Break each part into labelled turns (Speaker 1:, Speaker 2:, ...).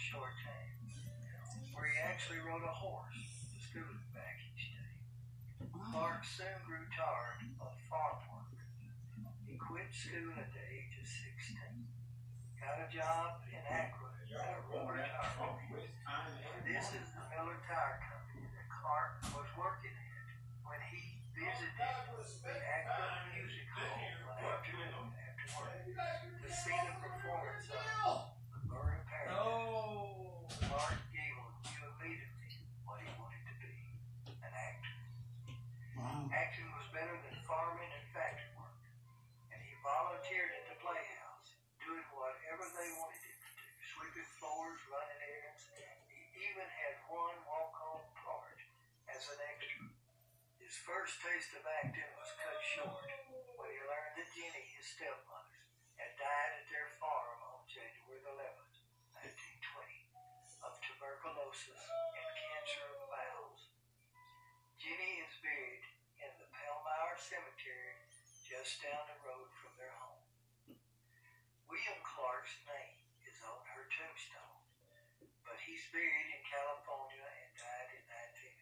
Speaker 1: short time, where he actually rode a horse to school back each day. Clark soon grew tired of farm work. He quit school at the age of 16, got a job in Akron at a rural tire company. This is the Miller Tire Company that Clark was working at when he visited the Akron Music Hall one afternoon after work to see the performance of The Bird of Paradise. Clark Gable knew immediately what he wanted to be, an actor. Acting was better than farming and factory work, and he volunteered at the Playhouse, doing whatever they wanted him to do, sweeping floors, running errands. He even had one walk-on part as an extra. His first taste of acting was cut short when he learned that Jenny, his stepmother, had died at their farm on January 11th, 1920, of tuberculosis and cancer of the bowels. Jenny is buried in the Palmyra Cemetery just down the road from their home. William Clark's name is on her tombstone, but he's buried in California and died in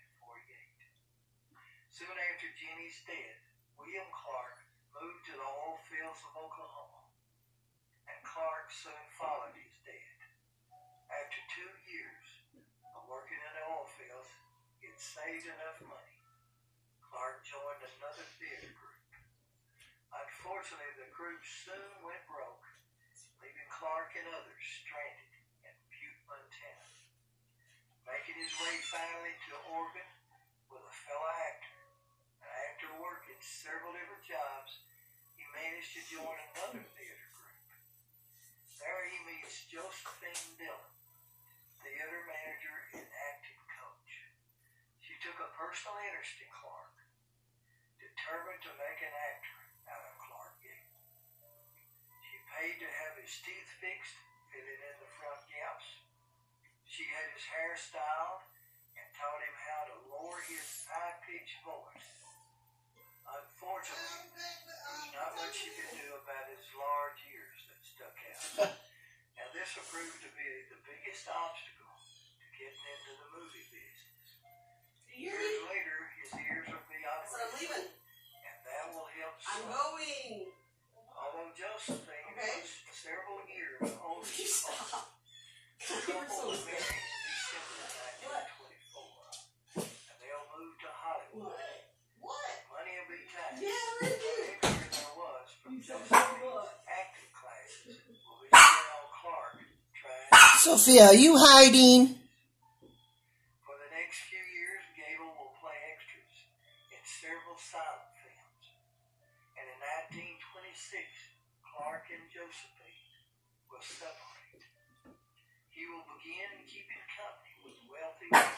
Speaker 1: 1948. Soon after Jenny's death, William Clark moved to the oil fields of Oklahoma, and Clark soon followed his dad. After 2 years of working in the oil fields, he had saved enough money. Clark joined another theater group. Unfortunately, the group soon went broke, leaving Clark and others stranded in Butte, Montana. Making his way finally to Oregon with a fellow actor, and after working several different jobs, he managed to join another theater group. There he meets Josephine Dillon, theater manager and acting coach. She took a personal interest in Clark, determined to make an actor out of Clark Gable. She paid to have his teeth fixed, filling in the front gaps. She had his hair styled and taught him how to lower his high-pitched voice. Unfortunately, there's not much she could do about his large ears that stuck out. Now, this will prove to be the biggest obstacle to getting into the movie business. Years later, his ears will be operated, and that will help some.
Speaker 2: I'm going.
Speaker 1: Although Josephine was several years older than Clark, the couple was married in December 1924, and they'll move to Hollywood.
Speaker 2: What?
Speaker 1: Money will be tight.
Speaker 2: Yeah,
Speaker 1: The picture there was from Josephine's acting classes will be spent on Clark trying.
Speaker 3: Sophia, are you hiding?
Speaker 1: For the next few years, Gable will play extras in several silent films. And in 1926, Clark and Josephine will separate. He will begin keeping company with wealthy